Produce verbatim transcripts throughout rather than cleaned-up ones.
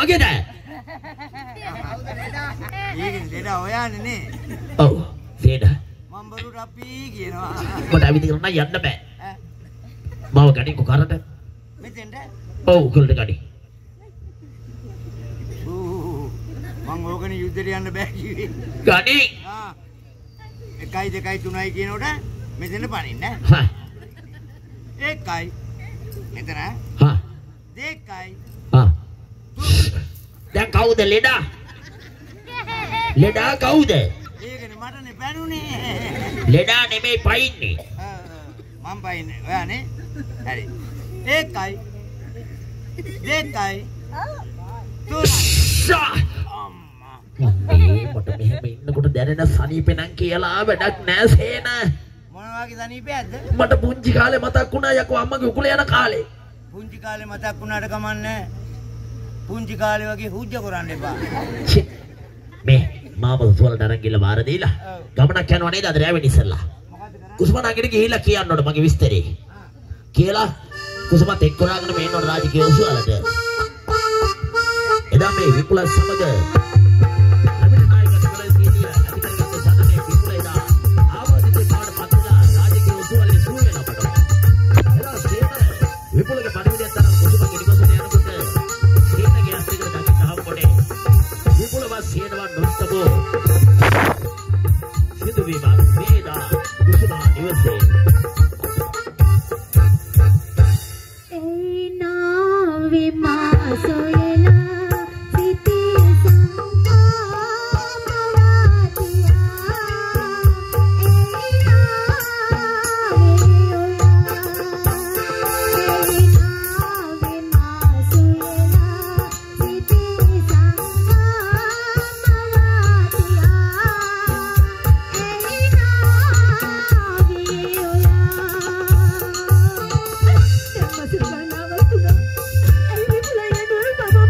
මගේද? ඊගෙන dead ඔයානේ නේ. ඔව් dead. මම බරුට අපි කියනවා. මට අවිදින්න නම් යන්න බෑ. ඈ. මාව ගණි කොකරට. මෙතෙන්ද? ඔව් උකලට ගණි. ඌ මං ඕකනේ යුද්ධෙට යන්න බෑ කිව්වේ. ගණි. ආ. එකයි දෙකයි තුනයි කියනකොට මෙතෙන්ද පනින්න. හා. එකයි. මෙතන. හා. දෙකයි. හා. දැන් කවුද ලෙඩා? ලෙඩා කවුද? ඒකනේ මටනේ පැනුනේ. ලෙඩා නෙමෙයි පයින්නේ. මම පයින්නේ. ඔයානේ. හරි. එකයි. දෙකයි. තුනයි. අම්මා. මේ මට මෙහෙම ඉන්නකොට දැනෙන සනීපේ නම් කියලා වැඩක් නෑ සේන. මොන වගේ සනීපයක්ද? මට පුංචි කාලේ මතක් වුණා යකෝ අම්මගේ උකුල යන කාලේ. පුංචි කාලේ මතක් වුණාට කමන්නේ. පුංචි කාලේ වගේ හුජ්ජ කරන්න එපා. මේ මාව සුවලට අරන් ගිහලා වාර දීලා ගමනක් යනවා නේද අද රැවෙන ඉස්සෙල්ලා. කුසුම නගිට ගිහිල්ලා කියන්න ඕන මගේ විස්තරේ. කියලා කුසුමත් එක්කරාගෙන මේ එනවන රාජකීය උසුවලට. එදා මේ විපුල සමග අපිට නායක විපුල සීනිය අධිකාරිකත්වයේ සාධනේ විපුල එදා ආවාදිතේ පාඩ පත්ලා රාජකීය උසුවලේ සූ වෙනකොට. එදා සේන විපුලගේ පරිවිදයක් තරම් කුසුම ගිනිගොසට යනකොට සේනගේ අස්තිකට දැක්ක හම්බොනේ. විපුල වා සේනවා නොස්තබෝ. සිදු වීම මේදා කුසුම නිවසේ Hey,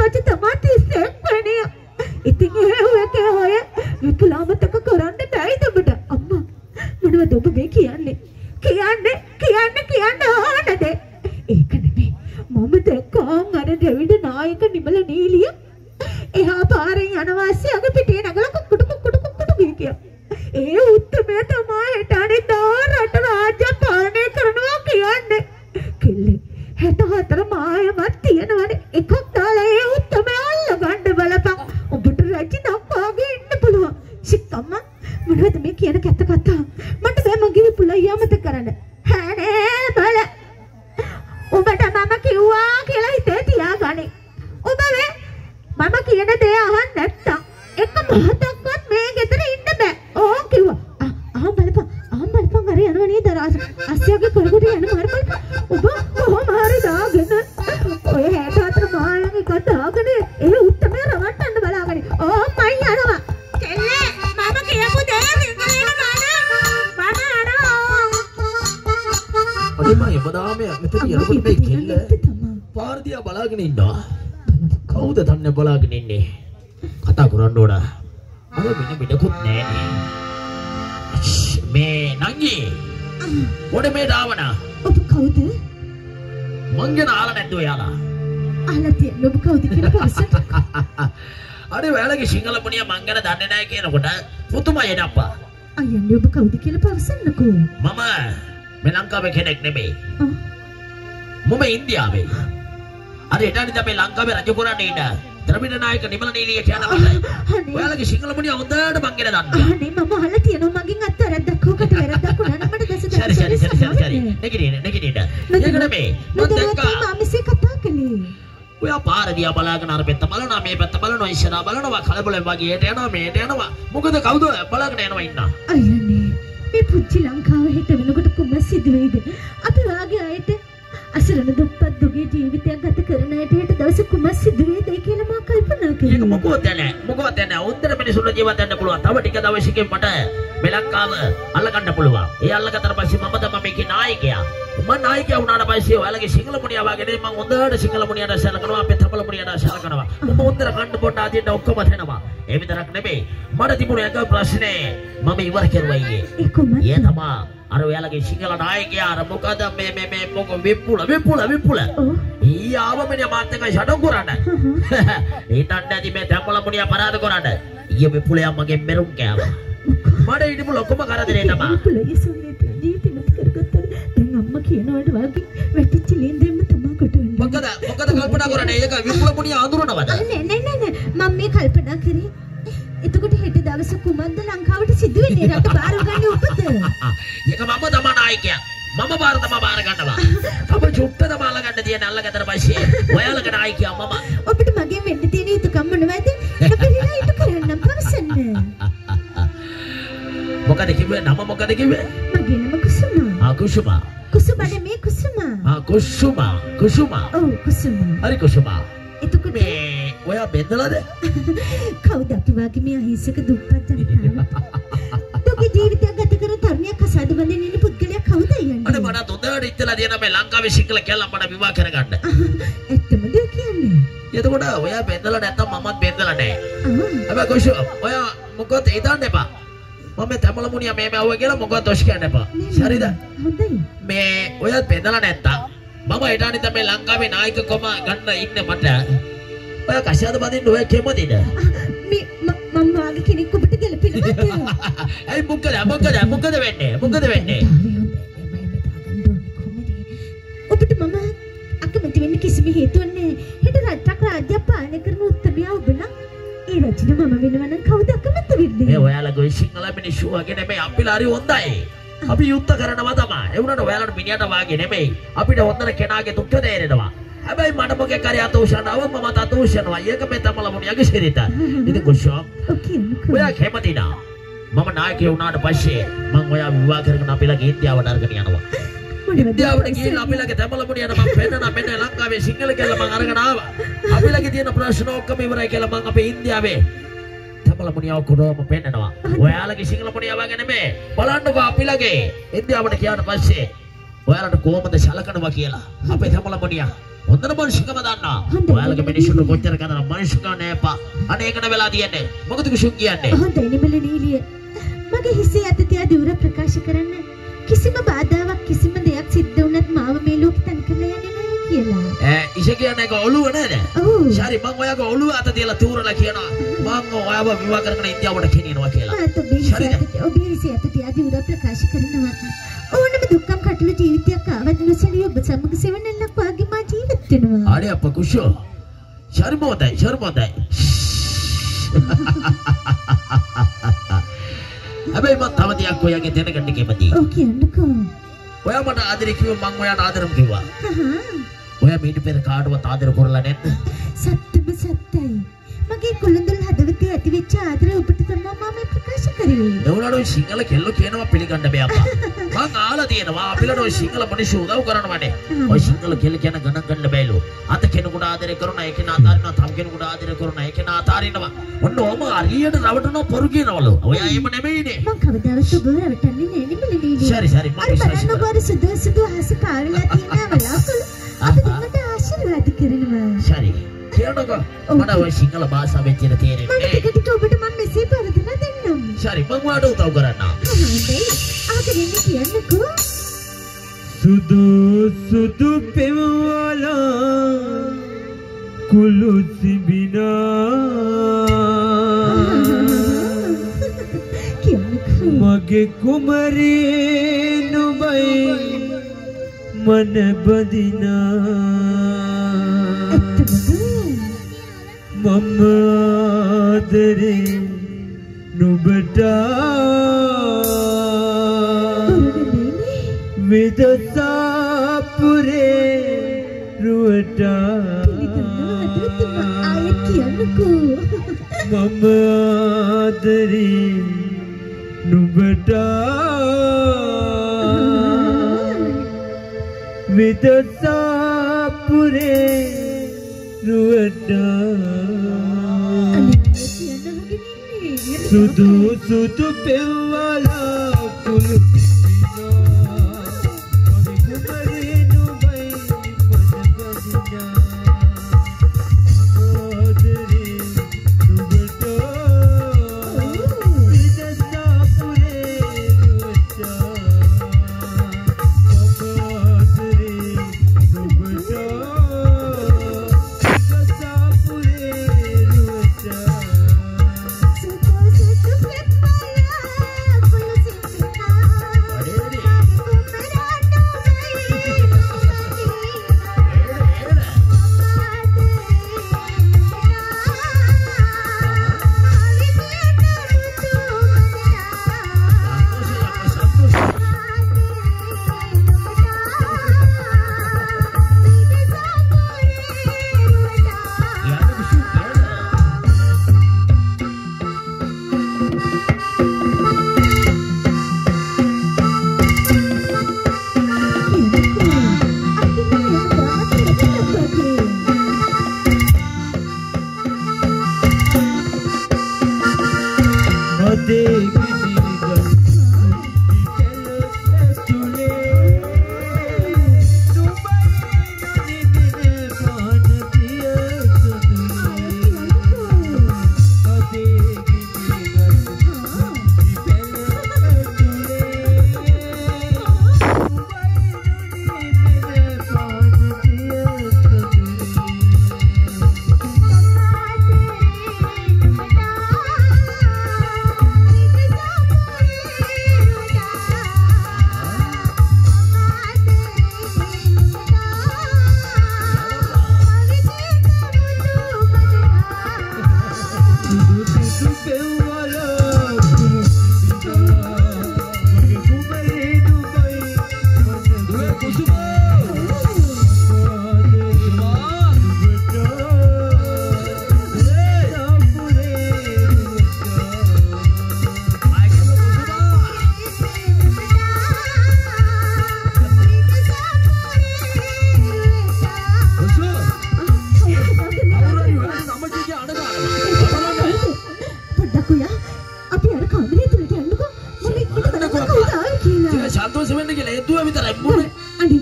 තාත්තා තමයි තිස්සෙක් වෙන්නේ. ඉතින් ඒ ඔයකේ ඔය විකලාමතක කරන්න බැයිද ඔබට? අම්මා මොනවද ඔබ මේ කියන්නේ? කියන්නේ කියන්නේ කියන්න ඕනද? ඒක නෙමෙයි. මම දැක්කා අර දෙවිඩ නායක නිමල නීලිය එහා පාරෙන් යන වාසියගේ පිටේ නගලා කුකුඩු කුකුඩු කුකුඩු ගියා. ඒ උත්තරේ තමයි හිටානේ දාරට රාජ්‍ය පාලනය කරනවා කියන්නේ. කිල්ලේ හැටහතර මායමක් තියෙනවනේ. එකක් දාලා ඒ උත්තරේ අල්ල ගන්න බලපන්. ඔබට රැචි නක්වාගේ ඉන්න පුළුවන්. සික්කම්ම මොනවද මේ කියන කැත්ත කතා? මට බෑ මගේ විපුලයි යමත කරන්න. හැනේ බල. ඔබට මම කිව්වා කියලා හිතේ තියාගනි. ඔබ වේ මම කියන දේ අහන්න නැත්තම් එක මොහොතක්වත් මේ ගෙදර ඉන්න බෑ. ඕ කිව්වා. ආ බලපන්. ආ බලපන් අර යනවා නේද අස්සයාගේ කරකට යන මාර බලපන්. ඔබ කොහොම හරි දාගෙන ඔය හැටහතර මායම් එක දාගෙන ඒ උත්තරේ රවට්ටන්න බලාගෙන. ඕ මයි යනවා. කෙල්ලේ මම කියපු දේ සිංහලෙන් බලන්න. මම යනවා. අනේ මම එබදාම මෙතන යනකොට මේ කෙල්ල පාරදියා බලාගෙන ඉන්නවා. කවුද දන්නේ බලාගෙන ඉන්නේ? කතා කරන්න ඕන. අර වෙන විඩකුත් නැහැ. මේ නංගි. පොඩේ මේ දාවන. ඔබ කවුද? මං ගැන අහලා නැද්ද ඔයාලා? අහලා තියෙන ඔබ කවුද කියලා පස්සට. අනේ ඔයාලගේ සිංහල පුණිය මං ගැන දන්නේ නැහැ කියනකොට පුතුමා එනප්පා. අයියනේ ඔබ කවුද කියලා පස්සන්නකෝ. මම මේ ලංකාවේ කෙනෙක් නෙමෙයි. මම ඉන්දියාවේ. අර එටානි තමයි ලංකාවේ රජ කරන්නේ ඉන්න. ද්‍රවිඩ නායක නිමල නීලිය කියනවා. ඔයාලගේ සිංහල මුනිය හොඳට මං ගැන දන්නවා. අනේ මම අහලා තියෙනවා මගෙන් අත් වැරද්දක් හොකට වැරද්දක් වුණා නම් මට දැස දැස. සරි සරි සරි සරි සරි. නෙගිටින්න නෙගිටින්න. ඒක නෙමෙයි. මම දැක්කා. මම මෙසේ කතා කළේ. ඔයා පාර දිහා බලාගෙන අර පැත්ත බලනවා මේ පැත්ත බලනවා ඉස්සරහා බලනවා කලබලෙන් වගේ එට යනවා මේට යනවා. මොකද කවුද බලාගෙන යනවා ඉන්න. අයියනේ මේ පුංචි ලංකාව හෙට වෙනකොට කුම සිදු වෙයිද? අපි වාගේ අයට අසරණ දුප්පත් දුගේ ජීවිතයක් ගත කරන අයට හෙට දවසේ කුම සිදු වෙයිද කියලා මම කල්පනා කරනවා. ඒක මොකවත් නැහැ. මොකවත් නැහැ. උන්දර මිනිසුන්ගේ ජීවත් වෙන්න පුළුවන්. තව ටික දවසකින් මට මේ ලංකාව අල්ලගන්න පුළුවන්. ඒ අල්ලගත්තට පස්සේ මම තමයි මේකේ නායකයා. මම නායකයා වුණාට පස්සේ ඔයාලගේ සිංහල මුනියා වගේ මම හොඳට සිංහල මුනියට සැලකනවා අපේ තමිල් මුනියට සැලකනවා. මම හොඳට කන්න පොඩ ආදින්න ඔක්කොම දෙනවා. ඒ විතරක් නෙමෙයි. මට තිබුණ එක ප්‍රශ්නේ මම ඉවර කරුවා ඊයේ. ඒ කොහොමද? ඒ තමයි අර ඔයාලගේ සිංහල නායකයා අර මොකද මේ මේ මේ මොක විපුල විපුල විපුල. ඊ ආවමනේ මාත් එකයි ෂඩෝ කරන්න. ඊටත් නැති මේ තමිල් මුනියා පරාද කරන්න. ඊයේ විපුලයා මගේ මෙරුම් කෑවා. මට ඊටපු ලොකම කරදරේ තමයි. විපුලගේ සම්මත ජීවිතේ මත කරගත්තා. දැන් අම්මා කියනවාට වගේ වැටිච්ච ලේන්දෙන්න තමයි කොට වෙන්නේ. මොකද මොකද කල්පනා කරන්නේ? ඒක විපුල මුනියා අඳුරනවද? නෑ නෑ නෑ මම මේ කල්පනා කරේ. එතකොට හෙට දවස කුමන්ද ලංකාවට සිදු වෙන්නේ රට බාර ගන්න උපත. ඒක මම තමයි නායකයා. මම බාර තමයි බාර ගන්නවා. අප චුට්ට තමයි අල්ලගන්න තියෙන අල්ලගත්තට පස්සේ ඔයාලගේ නායකයා මම. ඔබට මගෙන් වෙන්න තියෙන යුතුකම් මොනවද? අපිලා ඊට කරන්න පවසන්න. මොකද කිව්වේ? නම මොකද කිව්වේ? මගේ නම කුසුමා. ආ කුසුමා. කුසුමා නෙමේ කුසුමා. ආ කුසුමා. කුසුමා. ඔව් කුසුමා. හරි කුසුමා. එතකොට මේ ඔයා බෙදලාද? කවුද අපි වගේ මේ අහිංසක දුප්පත් ජනතාව? ඔබගේ ජීවිතය ගත කර තරුණියක් කසාද බඳින්න ඉන්න පුද්ගලයා කවුද යන්නේ? අනේ මට හොඳට ඉතලා දෙන මේ ලංකාවේ සිංහල කියලා මට විවාහ කරගන්න. ඇත්තමද කියන්නේ? එතකොට ඔයා බෙදලා නැත්තම් මමත් බෙදලා නැහැ. ආ. හැබැයි කුසුමා ඔයා මොකද හිතන්න එපා. මම තමිල් මුනියා මේ මැව්ව කියලා මොකද දොස් කියන්න එපා. හරිද? හොඳයි. මේ ඔයත් බෙදලා නැත්තම් මම ඊටානි තමයි ලංකාවේ නායකකම ගන්න ඉන්නේ මට. ඔය කෂාද බඳින්න ඔය කෙමදිද? මේ මම වාගේ කෙනෙක් ඔබට ගැලපෙනවද? ඇයි මොකද මොකද මොකද වෙන්නේ? මොකද වෙන්නේ? ඔබට මම අකමැති වෙන්න කිසිම හේතුවක් නැහැ. හෙට රටක් රාජ්‍ය පාලනය කරන උත්තමයා ඔබ නම් ඒ රජින මම වෙනවා නම් කවුද අකමැති වෙන්නේ? මේ ඔයාලගේ සිංහල මිනිස්සු වගේ නෙමෙයි අපිලා හරි හොඳයි. අපි යුද්ධ කරනවා තමයි. ඒ වුණාට ඔයාලට මිනිහට වාගේ නෙමෙයි. අපිට හොඳට කෙනාගේ දුක් තේරෙනවා. හැබැයි මට මොකේ කරේ අතෝෂණව මම අතෝෂණවා. ඒක මේ තමිල් මුනියාගේ ශරීරය. ඉතින් කොෂෝ. ඔකේ. ඔයා කැමතිද? මම නායකයෙක් වුණාට පස්සේ මම ඔයා විවාහ කරගෙන අපිලා ඉන්දියාවට අරගෙන යනවා. ඉන්දියාවට ගිහින් අපිලාගේ තමිල් මුනියට මම පෙන්නන මෙන්න ලංකාවේ සිංහල කියලා මම අරගෙන ආවා. අපිලාගේ තියෙන ප්‍රශ්න ඔක්කොම ඉවරයි කියලා මම අපේ ඉන්දියාවේ තමිල් මුනියාව කොරවම පෙන්නනවා. ඔයාලගේ සිංහල මුනියාව වගේ නෙමෙයි. බලන්නකෝ අපිලාගේ ඉන්දියාවට ගියාට පස්සේ ඔයාලට කොහොමද සලකනවා කියලා අපේ තමලපණියා හොඳට මනුෂ්‍යකම දන්නා. ඔයාලගේ මිනිස්සුන්ට කොච්චර කනද මනුෂ්‍යකම නෑපා. අනේ ඒකට වෙලා තියන්නේ. මොකද කිසුන් කියන්නේ? හොඳයි නිමල නීලිය. මගේ හිසේ අත තියා දුර ප්‍රකාශ කරන්න. කිසිම බාධාවක් කිසිම දෙයක් සිද්ධ වුණත් මාව මේ ලෝකෙ තනි කරලා යන්නේ නැහැ කියලා. ඈ ඉෂ කියන්නේ ඒක ඔළුව නේද? ඔව්. ශාරි මං ඔයාගේ ඔළුව අත තියලා තූරලා කියනවා. මං ඔයාව විවාහ කරගෙන ඉන්දියාවට ගෙනියනවා කියලා. මාත් ඔබේ හිසේ අත ඔබේ හිසේ අත තියා දුර ප්‍රකාශ කරනවා. ඕනම දුක්ඛම් කටළු ජීවිතයක් ආවත් නොසැලී ඔබ සමග සෙවණැල්ලක් වාගේ මා ජීවත් වෙනවා. අනේ අප්පා කුෂෝ. ශාරි මොදයි ශාරි මොදයි. හැබැයි මම තව දෙයක් ඔයාගේ දැනගන්න කැමතියි. ඔව් කියන්නකෝ. ඔයා මට ආදරේ කිව්ව මං ඔයාට ආදරම් කිව්වා. හහා. ඔයා මීට පෙර කාටවත් ආදර කරලා නැද්ද? සත්‍යම සත්‍යයි. මගේ කුළුඳුල් හදවතේ ඇතිවෙච්ච ආදරය ඔබට තමයි මම මේ ප්‍රකාශ කරේ. ඒවලට ඔය සිංහල කෙල්ලෝ කියනවා පිළිගන්න බෑ අප්පා. මං ආලා තියෙනවා අපිලට ඔය සිංහල මිනිස්සු උදව් කරනවානේ. ඔය සිංහල කෙල්ල කියන ගණන් ගන්න බෑලු. අත කෙනෙකුට ආදරය කරනවා ඒකේ නාතාරිනවා තව කෙනෙකුට ආදරය කරනවා ඒකේ නාතාරිනවා. ඔන්න ඔම අරියට රවටනවා පොරු කියනවලු. ඔයා එහෙම නෙමෙයිනේ. මං කවදාවත් ඔබ රවටන්නේ නෑ නෙමෙයි නේද? සරි සරි මම විශ්වාස කරනවා. අර සුදු සුදු හස පාරලා තියෙනවා වලාකුළු. අපි දෙන්නට ආශිර්වාද කරනවා. සරි. කියනකො මට ඔය සිංහල භාෂාවෙන් කියන තේරෙන්නේ මම ටික ටික ඔබට මම මෙසේ පරදලා දෙන්නම්. සරි මම ඔයාට උදව් කරන්නම්. හොඳයි. ආගෙන ඉන්න කියන්නකෝ. සුදු සුදු පෙවලා කුළු සිඹිනා කියන්නකෝ. මගේ කුමරී නුඹයි මන බදිනා මම ආදරේ නුඹට විදසාපුරේ රුවට ආයෙත් කියන්නකෝ. මම ආදරේ නුඹට විදසාපුරේ රුවට සුදු සුදු පෙවලා කුළු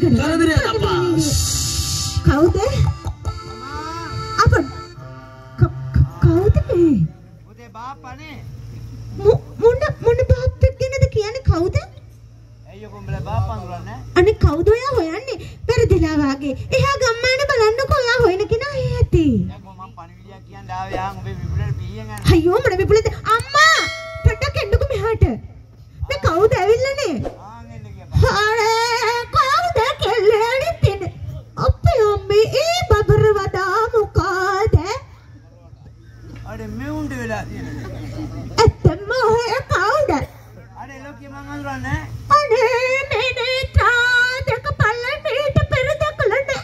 කරදරයක් අප්පා. කවුද? අප කවුද මේ? උදේ බාප්පානේ. මොන මොන බාප්පෙක් ගැනද කියන්නේ කවුද? අයියෝ කොම්බල බාප්පා අඳුරන්නේ. අනේ කවුද ඔයා හොයන්නේ? පෙරදිලා වාගේ. එහා ගම්මාන බලන්නකෝ ඔයා හොයන කෙනා ඇති. යකෝ මම පණිවිඩයක් කියන්න ආවේ යාන් ඔබේ විපුලට පීයෙන් යන්න. අයියෝ මට විපුලද අම්මා පොඩ්ඩක් එන්නකෝ මෙහාට. මේ කවුද ඇවිල්ලානේ? ආන් එන්න කියපන්. අනේ කවුද කෙල්ලෙනි තින? අපේ අම්මේ ඒ බබර වදා මොකද? අනේ මේ උන්ට වෙලා තියෙන්නේ. ඇත්තම ඔය කවුද? අනේ ලෝකේ මං අඳුරන්නේ. අනේ මේ තාදක පල්ලෙන් මේට පෙර දකලනේ.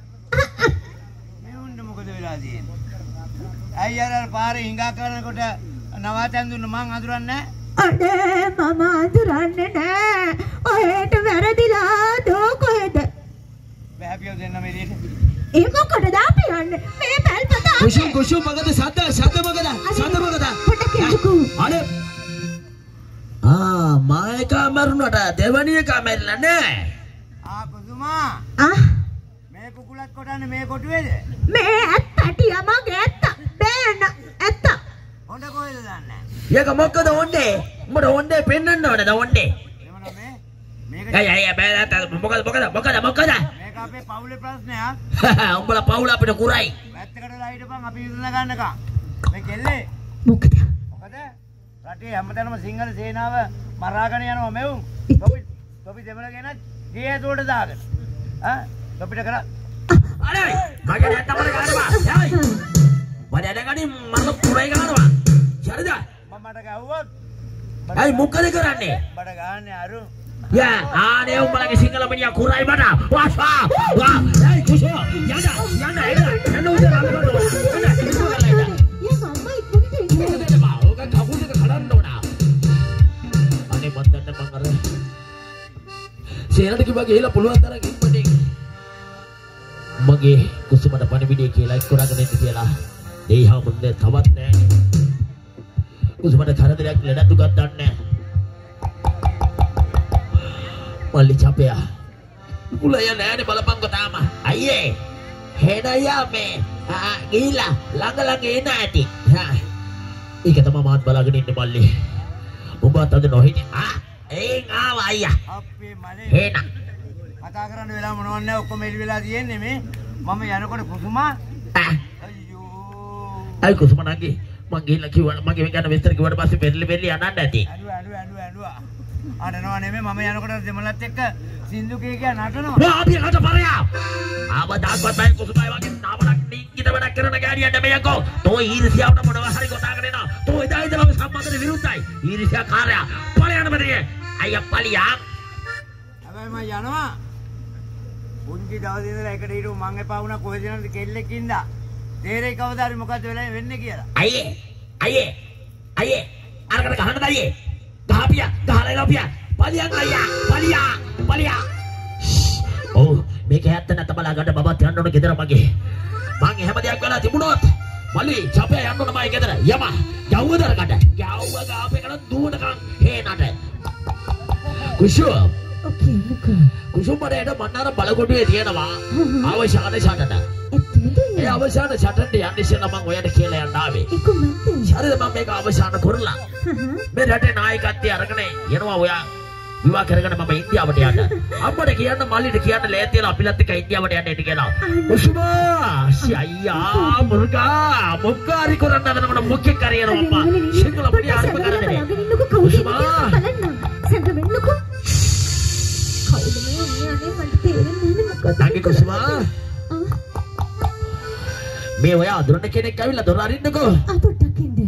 මේ උන්ට මොකද වෙලා තියෙන්නේ? අයියා අර පාරේ හිඟා කරනකොට නවාතැන් දුන්න මං අඳුරන්නේ. අනේ මම අඳුරන්නේ නෑ. ඔයට වැරදිලා දෝ කොහෙද? බෑපියෝ දෙන්න මේ දෙයට. ඒ මොකටද අපි යන්නේ? මේ පැල්පත කුෂු කුෂු මගද සද්ද සද්ද මගද සද්ද මගද පොඩ්ඩක් එන්නකෝ. අනේ ආ මායකා මරුණට දෙවණිය කමෙල්ලා නෑ. ආ කුසුමා ආ මේ කුකුලක් කොටන්නේ මේ කොටුවේද? මේ ඇත්තටි යමගේ ඇත්ත. බෑන ඇත්ත. හොඳ කොහෙද දන්නේ? ඒක මොකද ඔන්නේ? උඹට ඔන්නේ පෙන්නන්න ඕනද ඔන්නේ? එමන මේ මේක අය අය බෑ මොකද මොකද මොකද මොකද මේක අපේ පවුලේ ප්‍රශ්නයක්. උඹලා පවුල අපිට කුරයි. වැත්තකටලා හිටපන් අපි විසඳ ගන්නකම්. මේ කෙල්ලේ මොකද? මොකද රටේ හැමතැනම සිංහල සේනාව මරාගෙන යනවා මෙවුන්. තොපි තොපි දෙමළ ගෙනත් ගේ ඇතුළට දාගෙන. ආ තොපිට කරා. අනේ මගේ නැත්නම් මට ගන්නවා. යයි. වඩ ඇදගනි මම කුරයි ගන්නවා. හරිද? මම මට ගැව්වොත් අයි මොකද කරන්නේ? බඩ ගන්නනේ අරු. යා ආනේ උඹලගේ සිංහල මිනිහා කුරයි මට. වාසා. වා. අයි කුෂෝ. යන්න යන්න එන්න. එන්න උදේ රාමකට. එන්න ඉස්සු කරලා ඉන්න. යා මම්මා ඉක්මනට එන්න. මොකද දෙන්න බා. ඕක කකුල් දෙක කඩන්න ඕන. අනේ මන් දන්න මං අර සේනට කිව්වා ගිහලා පුළුවන් තරම් ඉක්මනින් මගේ කුසුමට පණිවිඩය කියලා එක් කරගෙන ඉන්න කියලා. දෙයිහා මුන්නේ තවත් නැහැ. කුසුමට කරදරයක් ලැබතු ගන්නෑ. මල්ලි චපයා. කුලය නෑනේ බලපංකො තාම. අයියේ. හෙනයා මේ. ආ ගිහිලා ළඟ ළඟ එන ඇති. හා. ඒක තමයි මාත් බලාගෙන ඉන්නේ මල්ලි. ඔබත් අද නොහිනේ. ආ එන් ආවා අයියා. අපේ මලේ හේන. කතා කරන්න වෙලා මොනවද නැහැ ඔක්කොම එළි වෙලා තියෙන්නේ මේ. මම යනකොට කුසුමා ආ අයියෝ. අයි කුසුම නංගි මං ගිහිල්ලා කිව්වා මගේ ගැන විස්තර කිව්වට පස්සේ පෙරලි පෙරලි යන්නත් ඇති. ඇඬුවා ඇඬුවා ඇඬුවා ඇඬුවා. අඬනවා නෙමෙයි මම යනකොට දෙමළත් එක්ක සින්දු කී කිය නටනවා. වා අපි කට පරයා. ආව දාස්වත් බයි කුසුමයි වගේ නාමලක් නිංගිට වැඩක් කරන ගෑනිය නෙමෙයිකෝ. තෝ ඊර්ෂ්‍යාවට මොනවා හරි කතා කරේනා. තෝ එදා ඉඳලා මේ සම්බන්ධට විරුද්ධයි. ඊර්ෂ්‍යා කාර්යය. පලයන් බදියේ. අයියා පලියා. හැබැයි මම යනවා. පුංචි දවසේ ඉඳලා එකට හිටු මං එපා වුණා කොහෙද යනද කෙල්ලෙක් ඉඳා. තේරෙයි කවදා හරි මොකද්ද වෙලා වෙන්නේ කියලා. අයියේ. අයියේ. අයියේ. අරකට ගහන්නද අයියේ? ගහපියා. ගහලා ලෝපියා. පලියන් අයියා. පලියා. පලියා. ඔව් මේක ඇත්ත නැත බලා ගන්න බබත් යන්න ඕන ගෙදර මගේ. මං එහෙම දෙයක් වෙලා තිබුණොත් මල්ලි චපේ යන්න ඕන මයි ගෙදර. යම. යව්ව දරකට. යව්ව ගාපේකට දුවනකම් හේනට. කුෂෝ ඔකේ මොකද? කුසුම්බරේට මන්නාර බලකොටුවේ තියෙනවා අවශාන ෂටට. ඇත්තද? ඒ අවශාන ෂටට යන්න ඉස්සෙල්ලා මම ඔයාලට කියලා යන්න ආවේ. ඒක මන්ද? ශරීර මම මේක අවශාන කරලා. මේ රටේ නායකත්වය අරගෙන යනවා ඔයා විවාහ කරගෙන මම ඉන්දියාවට යන්න. අම්මට කියන්න මල්ලිට කියන්න ලෑ තියලා අපිලත් එක්ක ඉන්දියාවට යන්න ඉන්න කියලා. කුසුමා අයියා මුර්ගා මොක්කාරි කරන්න හදනකොට මොකෙක් කරේනවා අම්මා. සිංහල පොඩි ආරම්භ කරන්නේ. කුසුමා බලන්න. සඳ වෙන්නකෝ. කවුද මේ අනේ මට තේරෙන්නේ මොකද? නංගි කුසුමා. මේ ඔයා අඳුරන කෙනෙක් ඇවිල්ලා දොර අරින්නකෝ. ආ පොඩ්ඩක් ඉන්න.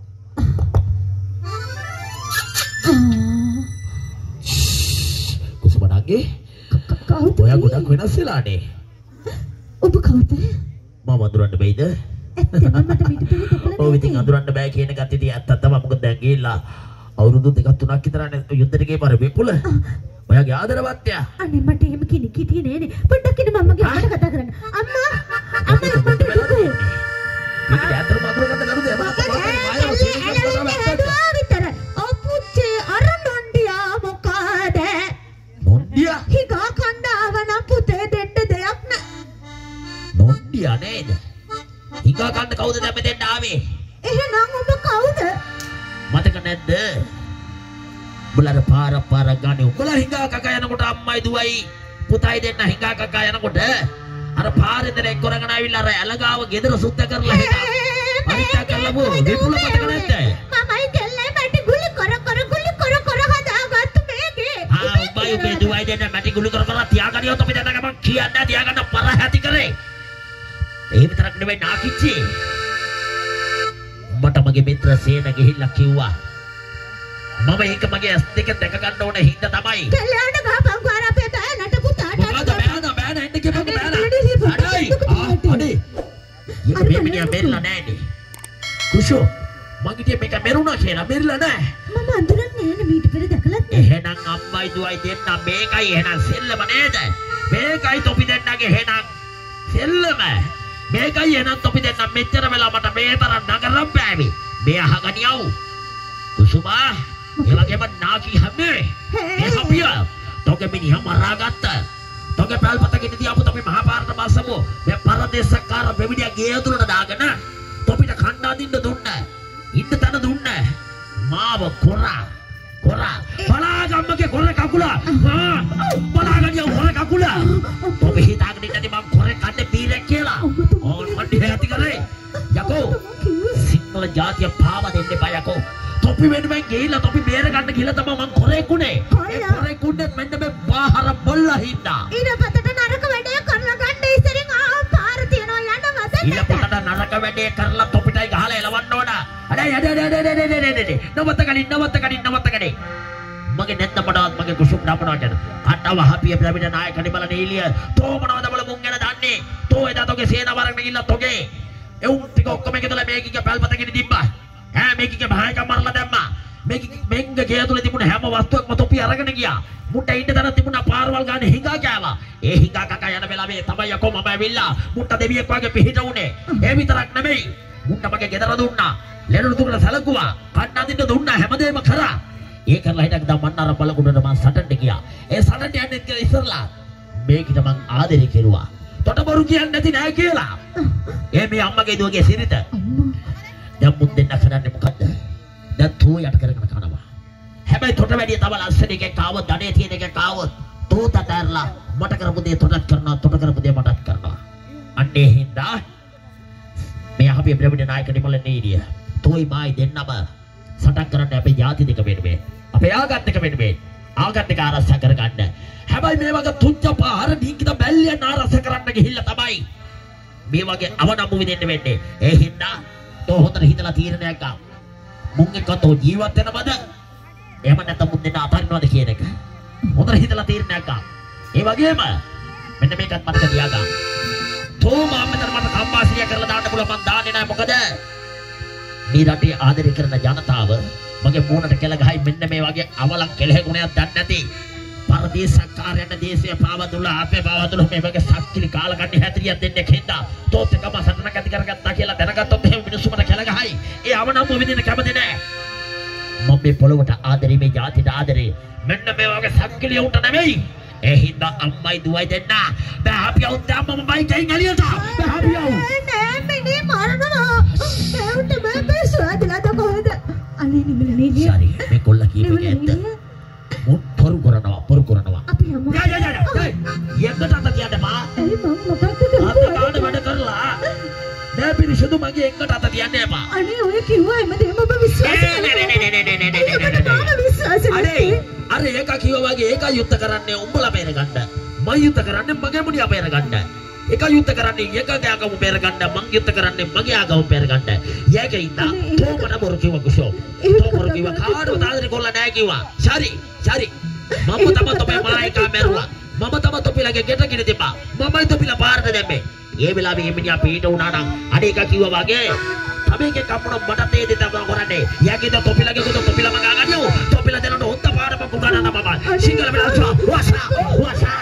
කුසුමනගේ කවුද? ඔයා ගොඩක් වෙනස් වෙලානේ. ඔබ කවුද? මම අඳුරන්න බැයිද? ඇත්තම මට පිටුපිට දෙකලා ඔව් ඉතින් අඳුරන්න බෑ කියන එකත් ඉතින් ඇත්තක් තමයි. මොකද දැන් ගිහිල්ලා අවුරුදු දෙකක් තුනක් විතරනේ යුද්ධෙට ගියේ පාර විපුල. ඔයාගේ ආදරවත්යා. අනේ මට එහෙම කෙනෙක් හිටියේ නෑනේ. පොඩ්ඩක් ඉන්න මම්මගේ අම්මට කතා කරන්න. අම්මා අම්මා මට කිව්වේ. මේක ඇත්තටම අඳුරගන්න නරුද? එමා තමයි මායව සීනිකස් විතර. අපුච්චේ අර නොන්ඩියා මොකද? නොන්ඩියා හිගා කණ්ඩාවනම් දැන් මෙතෙන් ආවේ? එහෙනම් ඔබ කවුද? මතක නැද්ද? උඹලා පාර පාර ගානේ උඹලා හිඟා කකා යනකොට අම්මයි දුවයි පුතයි දෙන්න හිඟා කකා යනකොට අර පාරේ ඉඳලා එක් කරගෙන ආවිල්ලා අර ඇලගාව ගෙදර සුද්ධ කරලා හෙට අනිත්‍ය කරලා බෝ විපුල මතක නැද්ද? මමයි කෙල්ලයි මැටි ගුලි කර කර ගුලි කර කර හදාගත්තු මේකේ. ආ උඹයි උඹේ දුවයි දෙන්න මැටි ගුලි කර කර තියාගනියොත් අපි දැන් මම කියන්නේ තියාගන්න පර හැටි කරේ. ඒ විතරක් නෙවෙයි නාකිච්චි. මට මගේ මිත්‍ර සේන ගිහිල්ලා කිව්වා මම ඒක මගේ ඇස් දෙක දැක ගන්න ඕනේ හින්දා තමයි. කෙල්ලන්ට ගහපන් ගාර අපේ බෑනට පුතාට. මොකද බෑන බෑන එන්න කියපන් බෑන. අඩයි. අඩේ. මේ මිනිහා මෙරිලා නැහැනේ. කුෂෝ මගේ මේක මෙරුණා කියලා මෙරිලා නැහැ. මම අඳුරන්නේ නැහැ මීට පෙර දැකලත්. එහෙනම් අම්මයි දුවයි දෙන්න මේකයි එහෙනම් සෙල්ලම නේද? මේකයි තොපි දෙන්නගේ එහෙනම් සෙල්ලම. මේකයි එහෙනම් තොපි දෙන්න මෙච්චර වෙලා මට මේ තරම් නගරම් බෑවි. මේ අහගනියව. කුසුමා ඒ වගේම නාකි හැමේ. මේ හපියා. තෝගේ මිනිහා මරාගත්තා. තෝගේ පැල්පතකින් තියාපු තොපි මහා පාරට බස්සමු. මේ පරදේශකාර වෙවිඩියා ගේ ඇතුළට දාගෙන තොපිට කණ්ඩා දින්න දුන්නා. ඉන්න තන දුන්නා. මාව කොරා කොරා බලාගම්මගේ කොර කකුල ආ බලාගනියව කොර කකුල ඔබ හිතාගෙන ඉන්නදී මම කොර කන්නේ පීරක් කියලා ඕන් මඩි හැටි කරේ යකෝ සිංහල ජාතිය පාව දෙන්න එපා යකෝ තොපි වෙන්න මං ගිහිල්ලා තොපි බේර ගන්න ගිහලා තමයි මං කොරේකුනේ ඒ කොරේකුනේ මෙන්න මේ බාහර බොල්ලා හින්දා ඊට පතට නරක වැඩේ කරලා ගන්න ඉස්සරින් ආ පාර තියනවා යනවා දැන් ඊට පතට නරක වැඩේ කරලා තොපිටයි ගහලා එලවන්න ඕන අඩේ අඩේ අඩේ අඩේ අඩේ අඩේ නවත්ත කලින් නවත්ත කලින් නවත්ත කලින් මගේ නැත්නම් මඩවත් මගේ කුසුම් ඩපනවා කියන අටව හපිය ප්‍රවිණ නායක නිබල නීලිය තෝ මොනවද බල මුං ගැන දන්නේ තෝ එදා තෝගේ සේනාවරක් ගිහිල්ලා තෝගේ එවුන් ටික ඔක්කොම එකදලා මේකිගේ පැල්පතකින් දිබ්බා ඈ මේකිගේ භායක මරලා දැම්මා මේකිගේ මෙංග ගේ ඇතුලේ තිබුණ හැම වස්තුවක්ම තොපි අරගෙන ගියා මුට්ට ඉන්න තැන තිබුණා පාරවල් ගානේ හිඟා කෑවා ඒ හිඟා කකා යන වෙලාවේ තමයි යකෝ මම ඇවිල්ලා මුට්ට දෙවියෙක් වගේ පිහිට උනේ ඒ විතරක් නෙමෙයි මුට්ට මගේ ගෙදර දුන්නා ලෙඩු දුකට සලකුවා කන්න අදින්න දුන්නා හැමදේම කරා ඒ කරලා හිටක් දා මන්නාර බලකුඩට මම සටන්ට ගියා ඒ සටන්ට යන්නේ කියලා ඉස්සරලා මේකිට මං ආදරේ කෙරුවා තොටබරු කියන්නේ නැති නෑ කියලා ඒ මේ අම්මගේ දුවගේ සිරිත දැන් මුන් දෙන්න කරන්නේ මොකද්ද දැන් තෝ යට කරගෙන කනවා හැබැයි තොට වැඩිය තව ලස්සන එකක් ආවොත් ධනේ තියෙන එකක් ආවොත් තෝ තතරලා මට කරපු දේ තොටත් කරනවා තොට කරපු දේ මටත් කරනවා අන්නේ හින්දා මේ අපි ප්‍රවිණ නායක නිමල නීරිය තෝයි මායි දෙන්නම සටන් කරන්න අපේ ජාති දෙක වෙනුවේ අපේ ආගත් එක වෙනුවේ ආගත් එක ආරක්ෂා කරගන්න හැබැයි මේ වගේ තුච්ච පාර දීකිත බැල්ලියන් ආරක්ෂා කරන්න ගිහිල්ලා තමයි මේ වගේ අවනම්බු වෙන්න වෙන්නේ ඒ හින්දා තෝ හොතර හිතලා තීරණයක් ගන්න මුන් එක්ක තෝ ජීවත් වෙනවද එහෙම නැත්නම් මුන් දෙන්න අතරිනවද කියන එක හොතර හිතලා තීරණයක් ගන්න ඒ වගේම මෙන්න මේකත් මතක තියාගන්න තෝ මාමෙතර මට කම්පාසිය කරලා දාන්න පුළුවන් මං දාන්නේ නැහැ මොකද මේ රටේ ආදරය කරන ජනතාව මගේ මූණට කෙල ගහයි මෙන්න මේ වගේ අවලක් කෙලෙහ ගුණයක් දන්නේ නැති පරදේශකාරයන් දේශය පාවදුලා අපේ පාවදුලා මේ වගේ සක්කිලි කාලකන්ණි හැතරියක් දෙන්නේ කෙන්දා තෝත් එකම සටනක් ඇති කරගත්තා කියලා දැනගත්තොත් එහෙම මිනිස්සු මට කෙල ගහයි ඒ අවනම්ම විදින කැමති නැහැ මම මේ පොළොවට ආදරේ මේ ජාතිට ආදරේ මෙන්න මේ වගේ සක්කිලි උන්ට නෙමෙයි ඒ හින්දා අම්මයි දුවයි දෙන්න බෑ අපි අවුත් අම්මම බයි කයින් එළියට බෑ අපි අවු නෑ මිනි මරනවා ඒකට බෑ ස්වාදලා තකොහෙද අනේ නිමල නීලිය සරි මේ කොල්ල කීපේ ඇත්ත මුත් පොරු කරනවා පොරු කරනවා අපි යමු යා යා යා යකට අත තියන්න බා ඒ මම මොකක්ද අත ගන්න වැඩ කරලා මේ පිරිසුදු මගේ එකට අත තියන්න එපා අනේ ඔය කිව්වා හැමදේම ඔබ විශ්වාස කරනවා අනේ අර ඒක කිව්වා වගේ ඒක යුද්ධ කරන්නේ උඹලා බේර ගන්න මම යුද්ධ කරන්නේ මගේ මුඩියා බේර ගන්න ඒක යුද්ධ කරන්නේ ඒකගේ ආගම බේර ගන්න මං යුද්ධ කරන්නේ මගේ ආගම බේර ගන්න යකේ ඉඳා තෝමන බොරු කිව්වා කුෂෝ තෝමර කිව්වා කාටවත් ආදරේ කොල්ල නැහැ කිව්වා සරි සරි මම තම තොපේ මායිකා මෙරුවා මම තම තොපිලගේ ගෙට කිරි දෙපා මමයි තොපිලා පාරට දැම්මේ ඒ වෙලාවේ මේ මිනිහා පිට උනා නම් අනේ එක කිව්වා වගේ තමේගේ කපුණ මට තේ දෙත බා කරන්නේ යකේ තොපිලගේ කොට තොපිලා මගා ගන්නෝ තොපිලා දෙනට හොත්ත පාරම කුගානන මම සිංගල වෙලා වාසා වාසා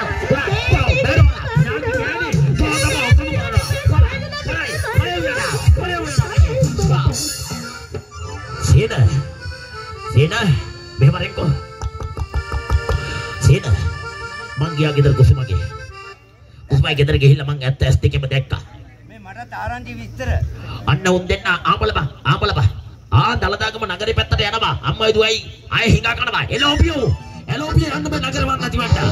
Sina, Sina, behamareko. Sina, manggiya gider kusumagi. Kusumagi gider gihila mang atta esti ke bedekka. මේ මට උනත් ආරංචි විස්තර. අන්න උන් දෙන්න ආපල බා ආපල බා. ආ දලදාගම නගරේ පැත්තට යනවා. අම්මයි දුවයි ආයේ හිඟා කරනවා. එලෝපියෝ. එලෝපියෝ යන්න බෑ නගර වන් නැති වන්ට.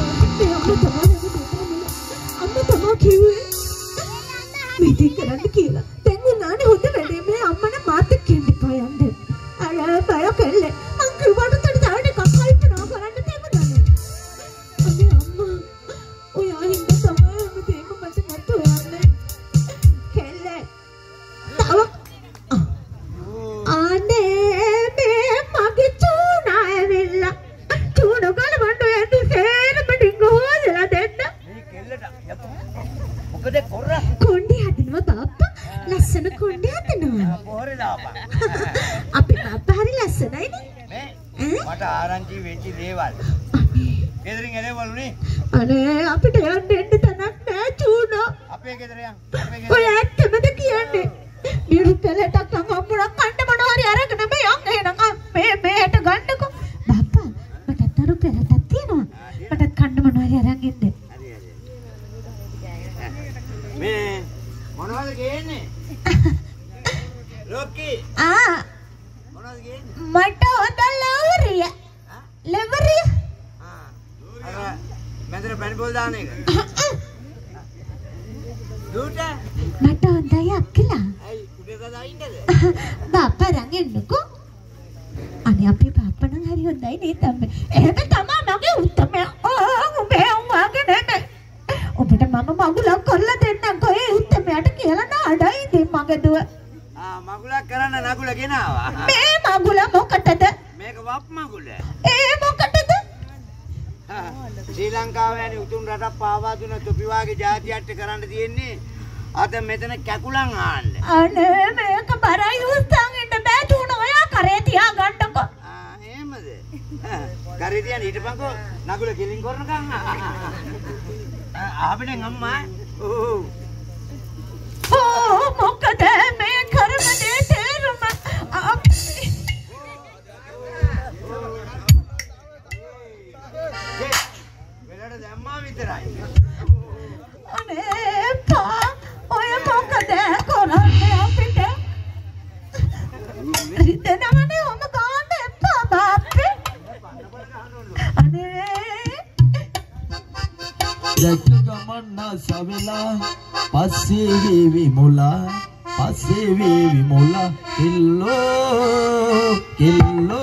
අම්මා තමා කිව්වේ මේක කරන්න කියලා. දැන් උනානේ හොඳ වැඩේ මේ අම්මන මාත් එක්ක ඉන්න එපා යන්න. අය බය කළේ. මං කිව්වට තඩ තවන එකක් කල්පනා කරන්න තිබුණානේ. අනේ අම්මා ඔයා හින්දා තමයි හැමදේම මට නැතු යන්නේ. කෙල්ලේ. තව අනේ මේ මගේ චූනා ඇවිල්ලා. චූන ගලවන්න යන්නේ සේරම ඩිංගෝසලා දෙන්න. මේ කෙල්ලට මොකද කොර? කොණ්ඩේ හදනවා බාප්පා. ලස්සන කොණ්ඩේ හදනවා. පොරේ දාපන්. අපේ බාප්පා හරි ලස්සනයි නේ. මේ මට ආරංචි වෙච්ච දේවල්. ගෙදරින් එළවලුනේ. අනේ අපිට යන්න දෙන්න තැනක් නෑ චූනෝ. අපේ ගෙදර යන්. අපේ ඔය ගෙදර. ඇත්තමද කියන්නේ? බිරු පෙලටක් නම් අම්මුණක් කන්න මොනවා හරි අරගෙන මේ යන් එහෙනම් මේ මේට ගන්නකො. බාප්පා මට අතරු පෙලටක් තියෙනවා. මටත් කන්න මොනවා හරි අරන් ඉන්න. මේ මොනවද ගේන්නේ? ලොක්කි ආ මොනවද ගේන්නේ? මට හොද ලවරිය. ලවරිය. ආ අර මැදට පැන් පොල් දාන එක. දුට මට හොඳයි අක්කලා. ඇයි උඩට දායින්නද? බාප්පා රන් එන්නකෝ. අනේ අපේ බාප්පා නම් හරි හොඳයි නේද අම්මේ. එහෙම තමයි මගේ උත්තමයා. ඕ උඹේ උඹගේ නෙමෙයි. ඔබට මම මගුලක් කරලා දෙන්නම් කොහේ උත්තමයාට කියලා නාඩයි ඉතින් මගේ දුව. ආ මගුලක් කරන්න නගුල ගෙනාවා. මේ මගුල මොකටද? මේක වප් මගුල. ඒ මොකටද? ශ්‍රී ලංකාව වැනි උතුම් රටක් පාවා දුන තොපි වාගේ ජාතියට කරන්න තියෙන්නේ අද මෙතන කැකුලන් ආන්න. අනේ මේක බරයි උස්සන් ඉන්න බෑ තුන ඔයා කරේ තියා ගන්නකො. ආ එහෙමද? කරේ තියන්න හිටපන්කෝ නගුල කෙලින් කරනකම්. ආපෙන් අම්මා. ඕ. ඕ මොකද මේ කරන දේ තේරුම වෙලට දැම්මා විතරයි. අනේ පා ඔය මොකද කරන්නේ අපිට? රිදෙනවනේ ඔම ගන්න එපා බාප්පේ. අනේ දැක ගමන්න සවෙලා පස්සේ වේවි මුලා පස්සේ වේවි මුලා කිල්ලෝ කිල්ලෝ